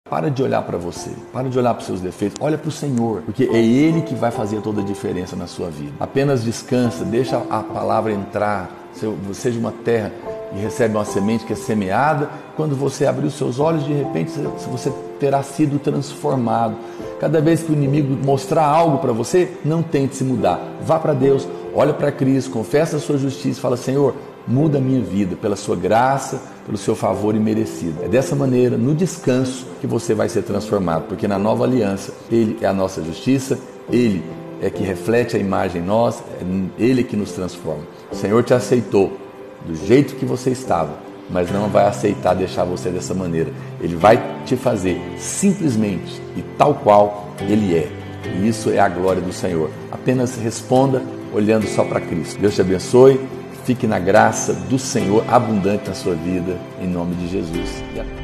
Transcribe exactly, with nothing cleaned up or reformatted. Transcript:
Para de olhar para você, para de olhar para os seus defeitos, olha para o Senhor, porque é Ele que vai fazer toda a diferença na sua vida. Apenas descansa, deixa a palavra entrar, seja uma terra e recebe uma semente que é semeada. Quando você abrir os seus olhos, de repente você terá sido transformado. Cada vez que o inimigo mostrar algo para você, não tente se mudar. Vá para Deus, olha para Cristo, confessa a sua justiça e fala: Senhor, muda a minha vida pela sua graça, pelo seu favor imerecido. É dessa maneira, no descanso, que você vai ser transformado, porque na nova aliança, Ele é a nossa justiça, Ele é que reflete a imagem em nós, é Ele que nos transforma. O Senhor te aceitou do jeito que você estava, mas não vai aceitar deixar você dessa maneira. Ele vai te fazer simplesmente e tal qual Ele é. E isso é a glória do Senhor. Apenas responda olhando só para Cristo. Deus te abençoe. Fique na graça do Senhor abundante na sua vida, em nome de Jesus.